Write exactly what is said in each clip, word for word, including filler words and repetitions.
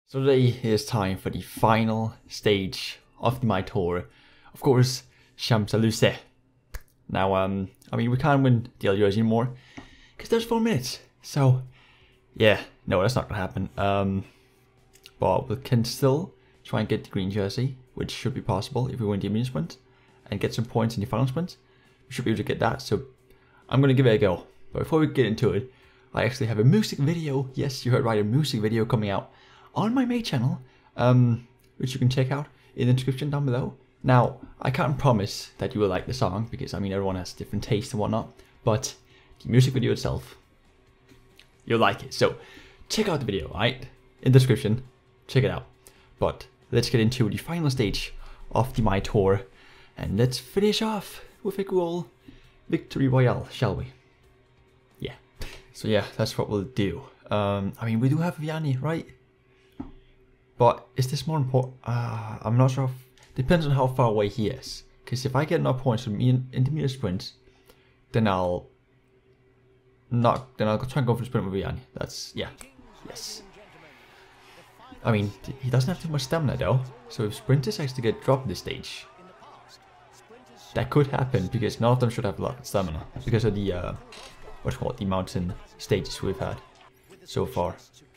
So today is time for the final stage of the My Tour. Of course, Champs-Élysées. Now, um, I mean, we can't win the L jersey anymore because there's four minutes. So, yeah, no, that's not gonna happen. Um, but we can still try and get the green jersey, which should be possible if we win the immediate sprint and get some points in the final sprint. We should be able to get that. So, I'm gonna give it a go. But before we get into it, I actually have a music video. Yes, you heard right, a music video coming out on my main channel, um, which you can check out in the description down below. Now, I can't promise that you will like the song, because I mean everyone has different taste and whatnot, but the music video itself, you'll like it. So, check out the video, right? In the description, check it out. But let's get into the final stage of the My Tour, and let's finish off with a goal victory royale, shall we? Yeah. So yeah, that's what we'll do. Um, I mean, we do have Vianney, right? But is this more important? Uh, I'm not sure. If, depends on how far away he is. Because if I get enough points from in, intermediate sprints, then I'll not. Then I'll try and go for the sprint with Vianney. That's yeah, yes. I mean, he doesn't have too much stamina though. So if sprinters actually get dropped this stage, that could happen because none of them should have a lot of stamina because of the uh, what's called the mountain stages we've had so far.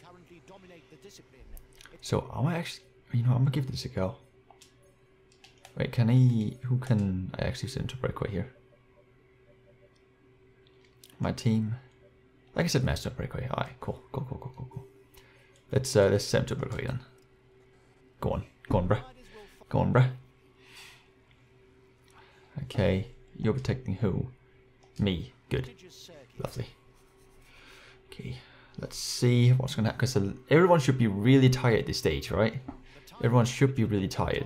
So I might actually, you know, I'm gonna give this a go. Wait, can I? Who can I actually send to breakaway here? My team. Like I said, master breakaway. Alright, cool, cool, cool, cool, cool, cool. Let's uh, let's send to breakaway then. Go on, go on, bruh. Go on, bruh. Okay, you're protecting who? Me. Good. Lovely. Okay. Let's see what's gonna happen, because everyone should be really tired at this stage, right? Everyone should be really tired.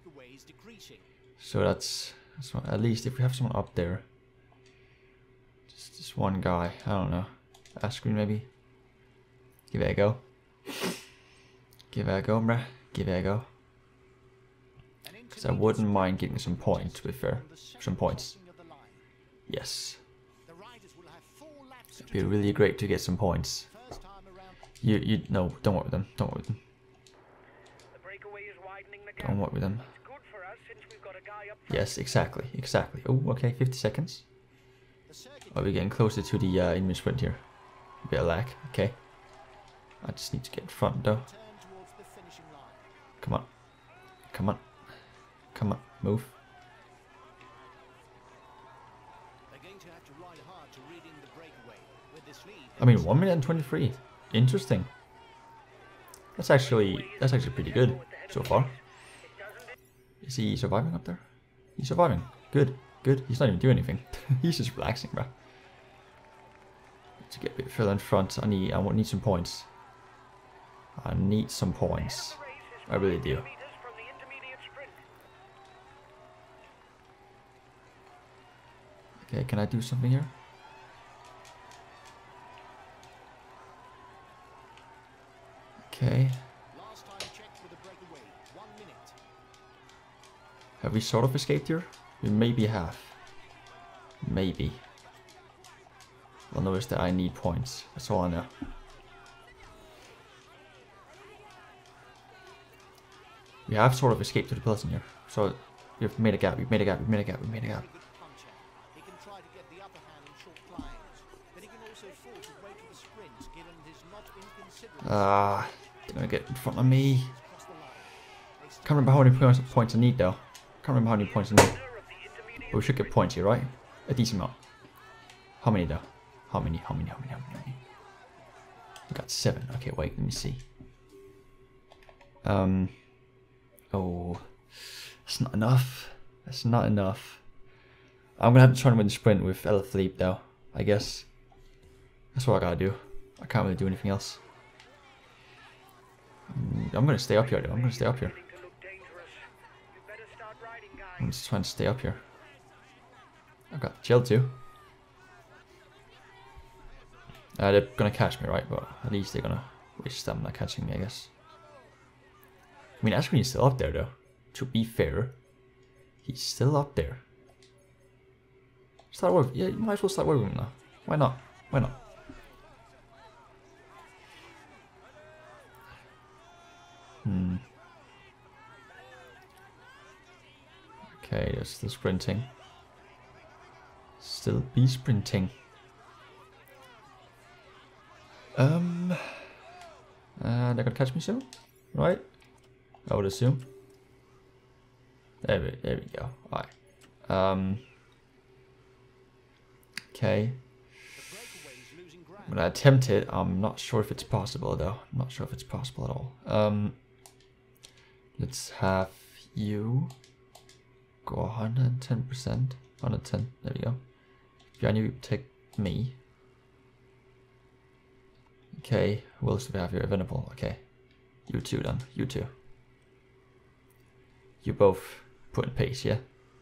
So that's, that's what, at least if we have someone up there. Just this one guy, I don't know. Askren maybe? Give it a go. Give it a go, bruh. Give it a go. Because I wouldn't mind getting some points, to be fair. Some points. Yes. It'd be really great to get some points. You, you, no, don't work with them. Don't work with them. Don't work with them. Yes, exactly, exactly. Oh, okay, fifty seconds. Are we getting closer to the uh, in-mid sprint here? A bit of lag, okay. I just need to get in front though. Come on. Come on. Come on, move. I mean, one minute and twenty-three. Interesting. That's actually that's actually pretty good so far. Is he surviving up there? He's surviving. Good, good. He's not even doing anything. He's just relaxing, bro. To get a bit further in front, I need I need some points. I need some points. I really do. Okay, can I do something here? Okay. Have we sort of escaped here? We maybe have. Maybe. Well, notice that I need points. That's all I know. We have sort of escaped to the peloton here. So we've made a gap, we've made a gap, we've made a gap, we've made a gap. Ah, uh, they're gonna get in front of me. Can't remember how many points, points I need though. Can't remember how many points I need. But we should get points here, right? A decent amount. How many though? How many? How many? How many? How many? How many? We got seven. Okay, wait. Let me see. Um. Oh, that's not enough. That's not enough. I'm gonna have to try and win the sprint with Alaphilippe though. I guess. That's what I gotta do. I can't really do anything else. I'm gonna stay up here though. I'm gonna stay up here. I'm just trying to stay up here. I've got chill too. Uh, they're gonna catch me, right? But at least they're gonna waste stamina catching me, I guess. I mean, Askren is still up there though. To be fair, he's still up there. Start work. Yeah, you might as well start working with him now. Why not? Why not? Hmm. Okay, they're still sprinting. Still be sprinting. Um, uh, they're gonna catch me soon, right? I would assume. There we, there we go. All right. Um. Okay. I'm gonna attempt it. I'm not sure if it's possible though. I'm not sure if it's possible at all. Um. Let's have you go one hundred ten percent. one hundred ten. There we go. Yeah, you take me. Okay, who else do we have here available? Okay, you two then, you two. You both put in pace, yeah?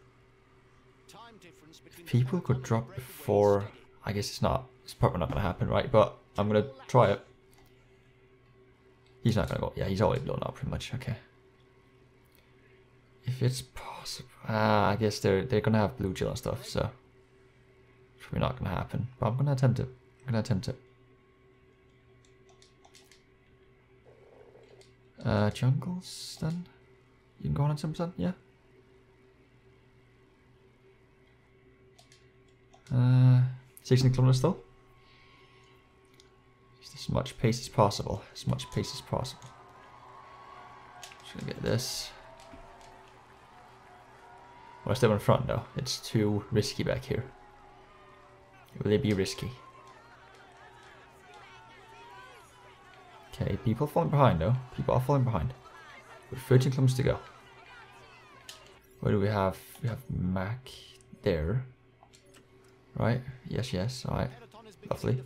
If people could drop before, I guess it's not, it's probably not gonna happen, right? But I'm gonna try it. He's not gonna go, yeah, he's already blown up pretty much, okay. If it's possible, ah, I guess they're, they're gonna have blue chill and stuff, so. It's probably not gonna happen, but I'm gonna attempt it, I'm gonna attempt it. Uh, jungles then? You can go on at ten percent, yeah? Uh, sixteen kilometers still? Just as much pace as possible. As much pace as possible. Just gonna get this. Well, I still in front though. It's too risky back here. Will it be risky? Okay, people falling behind though. People are falling behind. With thirteen kilometers to go. Where do we have? We have Mac there. Right? Yes, yes. Alright. Lovely.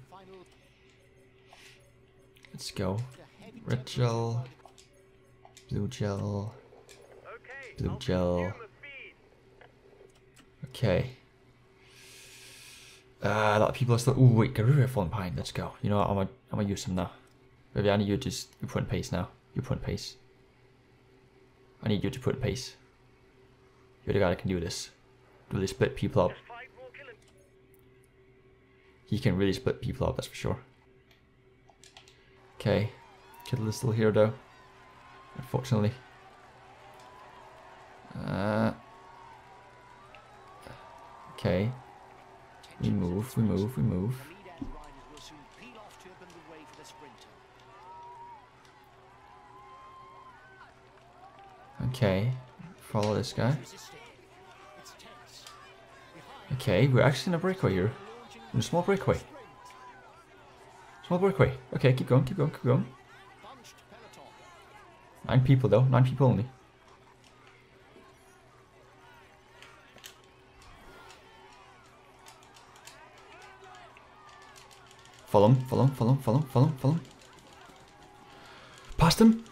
Let's go. Red gel. Blue gel. Blue gel. Okay. Uh, a lot of people are still. Ooh, wait, Garura falling behind. Let's go. You know what? I'm gonna, I'm gonna use him now. Maybe I need you to just you put in pace now. You put in pace. I need you to put in pace. You're the guy that can do this. Really split people up. He can really split people up, that's for sure. Okay. Kittle is still here though. Unfortunately. Uh, okay. We move, we move, we move. Okay. Follow this guy. Okay, we're actually in a breakaway here. In a small breakaway. Small breakaway. Okay, keep going, keep going, keep going. Nine people though, nine people only. Follow him, follow him, follow him, follow him, follow him, follow him. Past him.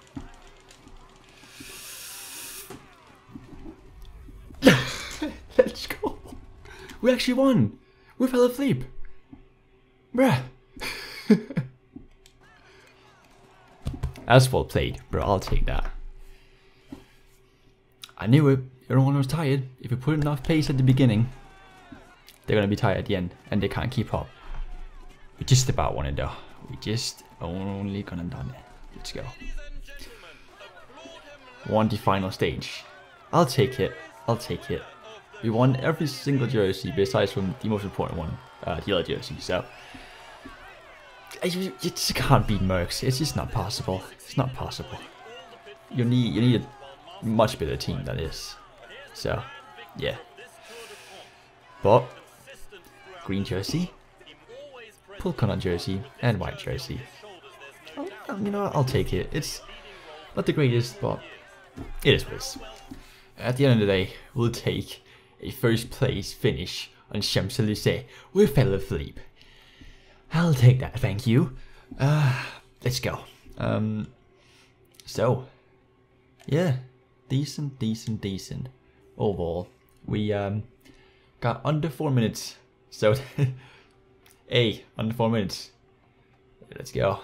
Let's go. We actually won. We fell asleep. Bruh. That's well played, bro. I'll take that. I knew it. Everyone was tired. If you put enough pace at the beginning, they're gonna be tired at the end, and they can't keep up. We just about won it though. We just only gonna done it. Let's go. Won the final stage. I'll take it. I'll take it. We won every single jersey besides from the most important one, uh, the other jersey. So you, you just can't beat Mercs. It's just not possible. It's not possible. You need you need a much better team than this. So yeah. But green jersey, Pulcon jersey, and white jersey. Oh, you know what? I'll take it. It's not the greatest, but it is what it is. At the end of the day, we'll take a first place finish on Champs-Élysées with Philippe. I'll take that, thank you. Uh, let's go. Um, so, yeah, decent, decent, decent. Overall, we um got under four minutes. So, hey, under four minutes. Let's go.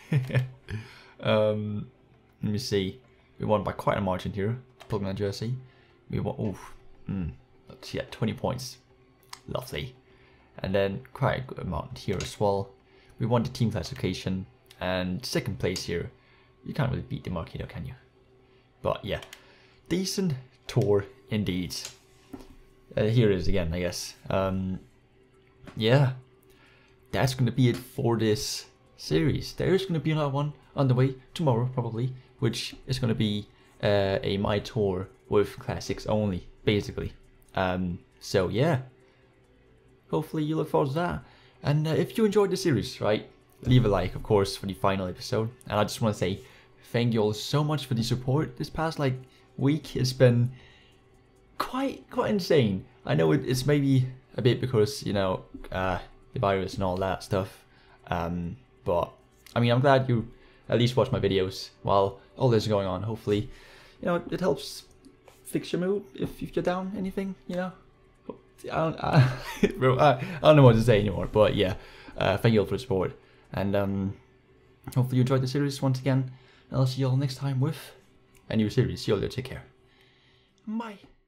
um, let me see. We won by quite a margin here. Plugging that jersey. We won. Oof. Mm. Let's yeah, twenty points. Lovely. And then quite a good amount here as well. We won the team classification and second place here. You can't really beat the Marquito, can you? But yeah, decent tour indeed. Uh, here it is again, I guess. Um, yeah, that's going to be it for this series. There is going to be another one on the way tomorrow, probably, which is going to be uh, a My Tour with classics only, basically. Um, so yeah, hopefully you look forward to that. And uh, if you enjoyed the series, right, leave a like, of course, for the final episode. And I just want to say thank you all so much for the support this past like week. It's been quite quite insane. I know it, it's maybe a bit because, you know, uh, the virus and all that stuff. Um, but I mean, I'm glad you at least watch my videos while all this is going on. Hopefully, you know, it, it helps fix your mood if, if you're down, anything, you know. I don't, I, bro, I, I don't know what to say anymore, but yeah, uh, thank you all for the support, and um, hopefully you enjoyed the series once again, and I'll see you all next time with a new series. See you all later, take care. Bye.